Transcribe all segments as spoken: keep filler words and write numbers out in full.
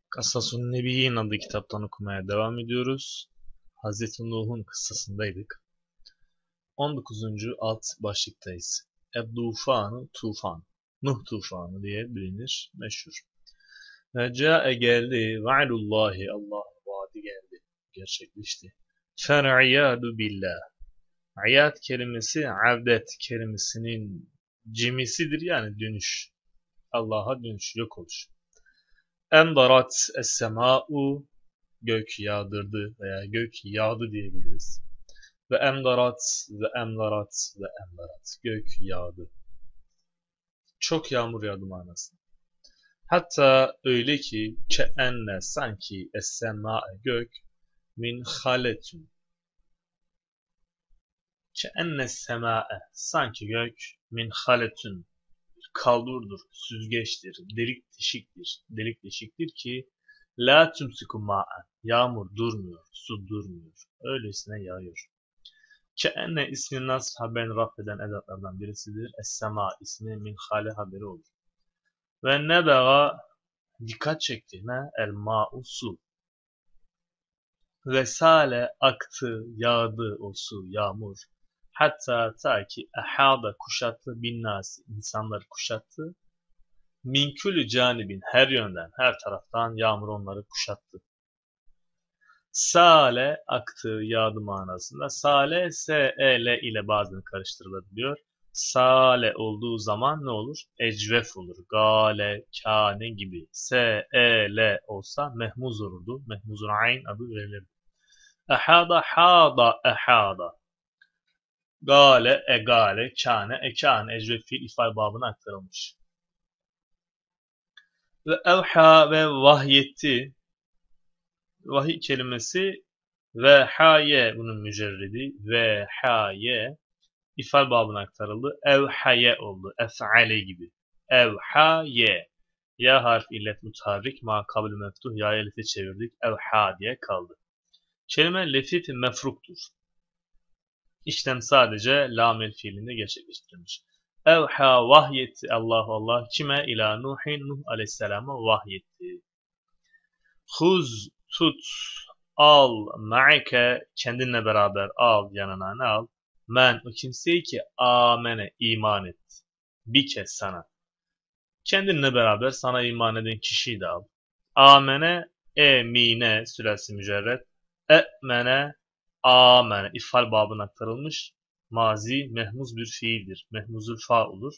Kasasun Nebiyin adlı kitaptan okumaya devam ediyoruz. Hazreti Nuh'un kıssasındaydık. on dokuzuncu alt başlıktayız. Ebdufanı Tufan. Nuh tufanı diye bilinir, meşhur. Ve câe geldi, va'dullahi Allah'ın vaadi geldi, gerçekleşti. Fer'iyâdu billah. İyad kelimesi, avdet kelimesinin cimisidir, yani dönüş. Allah'a dönüş, yok oluş. Endarat es-semâ'u, gök yağdırdı veya gök yağdı diyebiliriz. Ve emdarat ve emdarat ve emdarat, gök yağdı. Çok yağmur yağdı manasında. Hatta öyle ki keenne, sanki es-semâ'e, gök, min haletun. Keenne es-semâ'e, sanki gök, min haletun, kaldurdur, süzgeçtir, delik deşiktir, delik deşiktir ki la tumsiku ma'en, yağmur durmuyor, su durmuyor, öylesine yağıyor. Keenne ismi nas haberini rafeden edatlardan birisidir. Es-sema ismi min hale haberi olur. Ve nebega, dikkat çekti, ne? El ma'u, su. Ve sale, aktı, yağdı o su, yağmur. Hatta ta ki ehada, kuşattı, bin nasi, insanları kuşattı. Min külü canibin, her yönden, her taraftan yağmur onları kuşattı. Sale, aktı, yağdı manasında. Sale, S-E-L ile bazen karıştırılabiliyor. Sale olduğu zaman ne olur? Ecvef olur. Gale, kâne gibi. S-E-L olsa mehmuz olurdu. Mehmuzun ayn adı verilirdi. Ehada, hada, ehada. Gale, egale, kâne, ekâne. Ecvef fiil ifade babına aktarılmış. Ve evha, ve vahyetti. Vahiy kelimesi ve haye bunun mücerredi, ve haye ifal babına aktarıldı. Evhaye oldu. Ef'ale gibi. Evhaye. Ya harf illet mutaharrik ma kabul meftuh, ya elife çevirdik. Evha diye kaldı. Kelime lefif mefruktur. İşlem sadece lamel fiilinde gerçekleştirilmiş. Evha vahyetti Allahu Allah kime? İla Nuhin, Nuh aleyhisselama vahyetti. Huz, tut, al, ma'ike, kendinle beraber al, yanına ne al? Men, o kimseyi ki amene, iman et. Bir kez sana. Kendinle beraber sana iman eden kişiyi de al. Amene, emine, süresi mücerred. E'mene, amene, ifal babına aktarılmış. Mazi, mehmuz bir fiildir. Mehmuzul fa olur.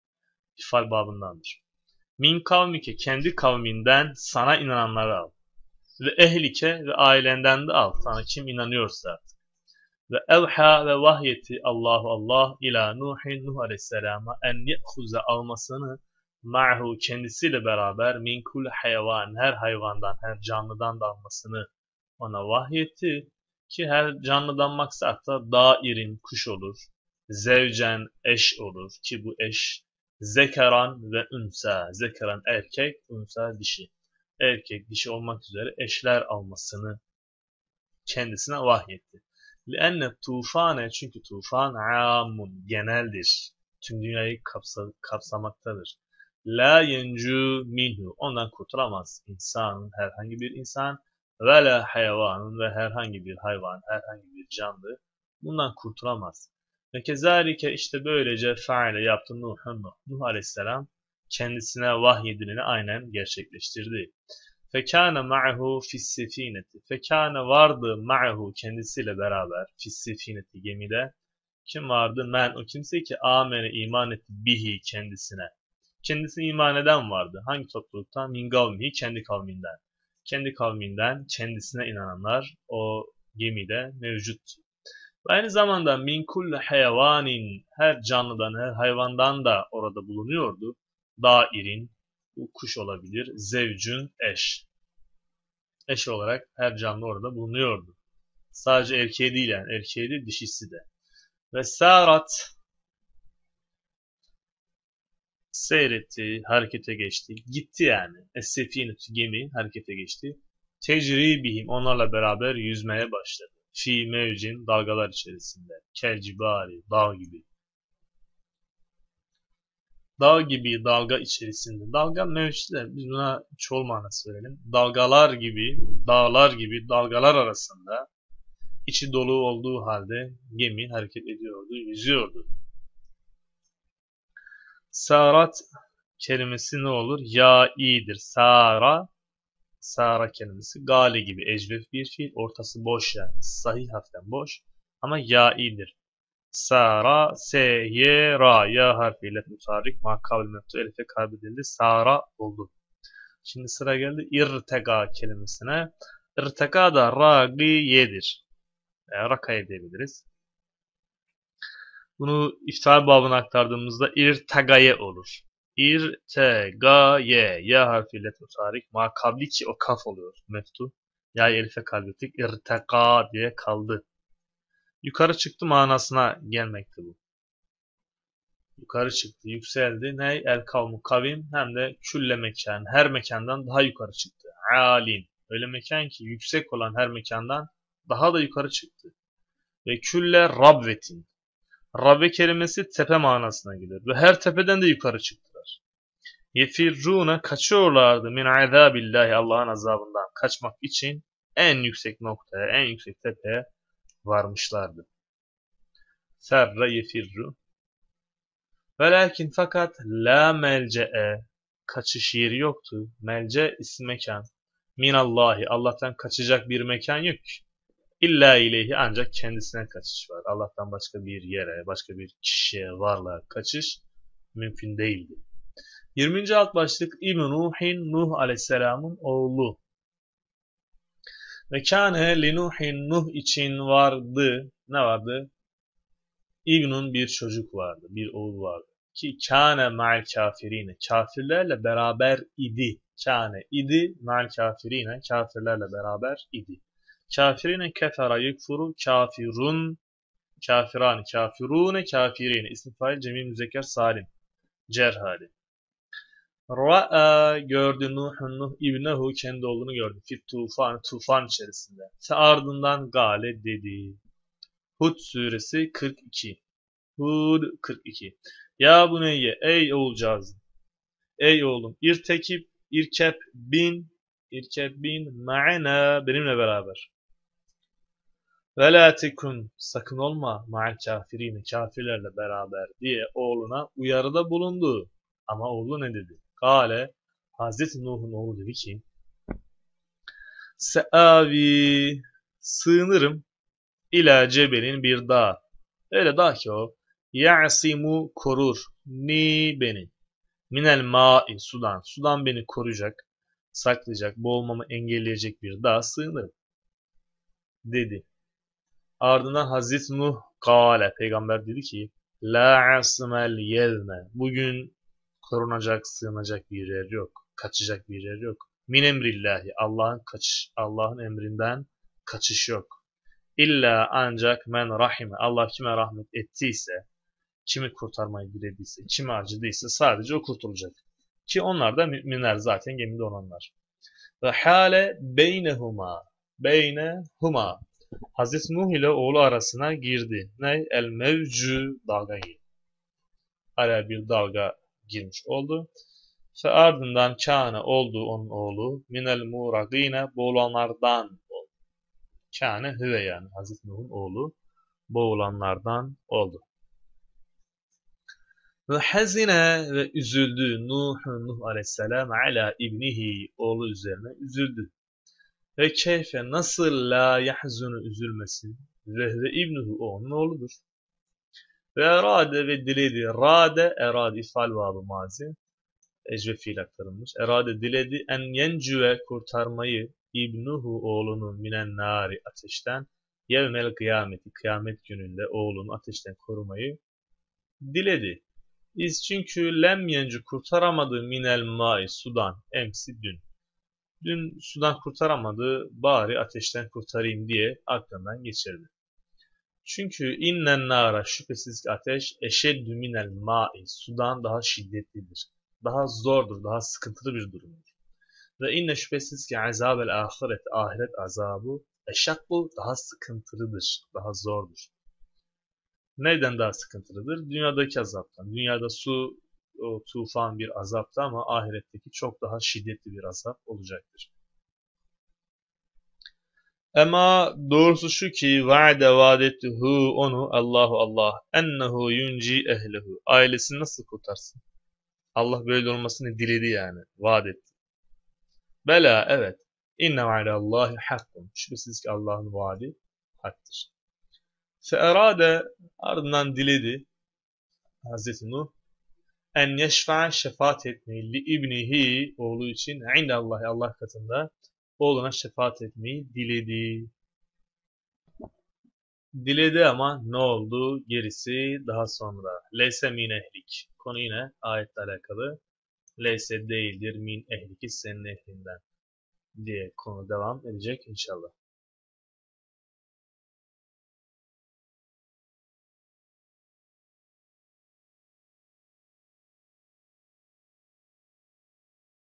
İfal babındandır. Min kavmike, kendi kavminden sana inananları al. Ve ehlike, ve ailenden de al. Sana kim inanıyorsa. Ve evha, ve vahyeti Allahu Allah ila Nuhin, Nuh aleyhisselama en ye'huze, almasını ma'hu, kendisiyle beraber min kul hayvan, her hayvandan, her canlıdan da almasını ona vahyetti. Ki her canlıdan maksat da dairin, kuş olur. Zevcen, eş olur. Ki bu eş zekeran ve ünsa. Zekeran erkek, ünsa dişi. Erkek, dişi olmak üzere eşler almasını kendisine vahyetti. لِأَنَّ tufane, çünkü tufan amun, geneldir. Tüm dünyayı kapsa, kapsamaktadır. La yencu minhu, ondan kurtulamaz insanın, herhangi bir insan, ve la hayvanın, ve herhangi bir hayvan, herhangi bir canlı bundan kurtulamaz. Ve kezalike, işte böylece faile yaptı Nuh'un, Nuh, Nuh aleyhisselam kendisine vahyedileni aynen gerçekleştirdi. Fekâne ma'hu fissefineti. Fekâne vardı ma'hu, kendisiyle beraber, fissefineti, gemide. Kim vardı? Men, o kimse ki amene, iman etti, bihi, kendisine. Kendisine iman eden vardı. Hangi topluluktan? Min kavmihi, kendi kavminden. Kendi kavminden kendisine inananlar o gemide mevcuttu. Ve aynı zamanda min kulli hayvanin, her canlıdan, her hayvandan da orada bulunuyordu. Dairin, bu kuş olabilir. Zevcün, eş. Eş olarak her canlı orada bulunuyordu. Sadece erkeği değil, yani erkeği de dişisi de. Ve sarat, seyretti, harekete geçti. Gitti yani. Es-sefinetu, gemi harekete geçti. Tecri bihim, onlarla beraber yüzmeye başladı. Fi mevcin, dalgalar içerisinde. Kel cibari, dağ gibi. Dağ gibi dalga içerisinde. Dalga mevcut. Biz buna çoğul manası verelim. Dalgalar gibi, dağlar gibi dalgalar arasında içi dolu olduğu halde gemi hareket ediyordu, yüzüyordu. Sarat kelimesi ne olur? Ya iyidir. Sara, Sara kelimesi gale gibi ecvef bir fiil. Ortası boş yani. Sahih harften boş. Ama ya iyidir. Sara, se, ye, ra, ya harfiyle mutarrik, makabül meftu, elife kaybedildi. Sara oldu. Şimdi sıra geldi irtega kelimesine. İrtega da ragiyedir. Yani rakaya diyebiliriz. Bunu iftial babına aktardığımızda irtegaye olur. İrtegaye, ya harfiyle mutarrik, makabli ki o kaf oluyor. Meftu. Ya elife kaybettik. İrtega diye kaldı. Yukarı çıktı manasına gelmekte bu. Yukarı çıktı, yükseldi. Ne? El kavmu kavim hem de külle mekan, her mekandan daha yukarı çıktı. Alin. Öyle mekan ki yüksek olan her mekandan daha da yukarı çıktı. Ve külle rabvetin. Rabbe kelimesi tepe manasına gelir. Ve her tepeden de yukarı çıktılar. Yefirrune kaçıyorlardı min azabillahi Allah'ın azabından kaçmak için en yüksek noktaya, en yüksek tepeye varmışlardı. Ferre yefirru. Velakin fakat la melce'e kaçış yeri yoktu. Melce isim mekan. Minallahi Allah'tan kaçacak bir mekan yok ki. İlla ileyhi ancak kendisine kaçış var. Allah'tan başka bir yere, başka bir kişiye, varlığa kaçış mümkün değildi. yirminci alt başlık İbn Nuhin Nuh Aleyhisselam'ın oğlu. Ve kâne li Nuhin Nuh için vardı. Ne vardı? İbnun bir çocuk vardı, bir oğul vardı. Ki kâne ma'al kafirine, kafirlerle beraber idi. Kâne idi, ma'al kafirine, kafirlerle beraber idi. Kafirine kefera yekfuru, kafirun, kafirani, kafirune, kafirine. İsmi fail cemî müzekker salim. Cer hali. Ra'a gördü Nuhun Nuh ibnehu kendi oğlunu gördü. Fit tufan, tufan içerisinde. Fe ardından gale dedi. Hud suresi kırk iki. Hud kırk iki. Ya buneyye ey oğulcağızım. Ey oğlum irtekip irkep bin irkep bin ma'ana benimle beraber. Ve la tekun sakın olma ma'al kafirin kafirlerle beraber diye oğluna uyarıda bulundu. Ama oğlu ne dedi? Kale Hazreti Nuh'un oğlu dedi ki Seavi sığınırım ila cebelin bir dağ. Öyle dağ ki o ya'simu korur ni beni minel ma'i sudan. Sudan beni koruyacak, saklayacak, boğulmamı engelleyecek bir dağa sığınırım dedi. Ardından Hazreti Nuh kâle peygamber dedi ki la asmel yevme bugün korunacak, sığınacak bir yer yok, kaçacak bir yer yok. Min emrillahi Allah'ın kaçış, Allah'ın emrinden kaçış yok. İlla ancak men rahime Allah kime rahmet ettiyse, kimi kurtarmayı dilediyse, kimi acıdıysa sadece o kurtulacak. Ki onlar da müminler zaten gemide olanlar. Ve hale beynehuma beynehuma Hazreti Nuh ile oğlu arasına girdi. Ne? El mevcu dalga girdi. Araya bir dalga girmiş oldu. Ve ardından kâne oldu onun oğlu minel muragine boğulanlardan oldu. Kâne hüve yani Hazreti Nuh'un oğlu boğulanlardan oldu. Ve hazine ve üzüldü Nuh Nuh aleyhisselam ala ibnihi oğlu üzerine üzüldü. Ve keyfe nasıl la yahzunu üzülmesin ve ve ibnuhu onun oğludur. Ve erade ve diledi rade erade ifal babı mazi ecve fiil aktarılmış. Erade diledi en yencüve kurtarmayı ibnuhu oğlunu minen nari ateşten yevmel kıyameti kıyamet gününde oğlunu ateşten korumayı diledi. İz çünkü lem yencu kurtaramadı minel mai sudan emsi dün. Dün sudan kurtaramadı bari ateşten kurtarayım diye aklından geçirdi. Çünkü innen nara şüphesiz ki ateş eşeddü minel mai sudan daha şiddetlidir. Daha zordur, daha sıkıntılı bir durumdur. Ve inne şüphesiz ki azabel ahiret ahiret azabı eşakbu daha sıkıntılıdır, daha zordur. Neyden daha sıkıntılıdır? Dünyadaki azaptan. Dünyada su o tufan bir azaptı ama ahiretteki çok daha şiddetli bir azap olacaktır. Ama doğrusu şu ki vaade vaadettuhu onu Allahu Allah ennehu yunci ehlehu ailesini nasıl kurtarsın? Allah böyle olmasını diledi yani. Vaat etti. Bela evet. İnne va'dallahi hakkun. Şüphesiz ki Allah'ın vaadi haktır. Feerade ardından diledi Hazreti Nuh en yeşfa'a şefaat etmeyi li ibnihi oğlu için indallahi Allah katında oğluna şefaat etmeyi diledi. Diledi ama ne oldu? Gerisi daha sonra. Leyse min ehlik. Konu yine ayetle alakalı. Leyse değildir min ehliki senin ehlinden diye konu devam edecek inşallah.